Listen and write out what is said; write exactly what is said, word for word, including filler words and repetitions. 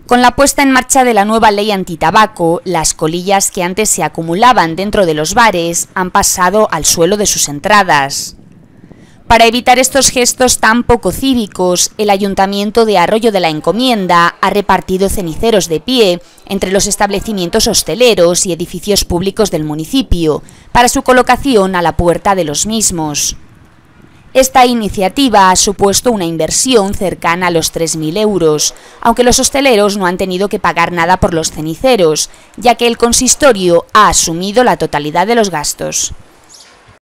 Con la puesta en marcha de la nueva ley antitabaco, las colillas que antes se acumulaban dentro de los bares han pasado al suelo de sus entradas. Para evitar estos gestos tan poco cívicos, el Ayuntamiento de Arroyo de la Encomienda ha repartido ceniceros de pie entre los establecimientos hosteleros y edificios públicos del municipio, para su colocación a la puerta de los mismos. Esta iniciativa ha supuesto una inversión cercana a los tres mil euros, aunque los hosteleros no han tenido que pagar nada por los ceniceros, ya que el consistorio ha asumido la totalidad de los gastos.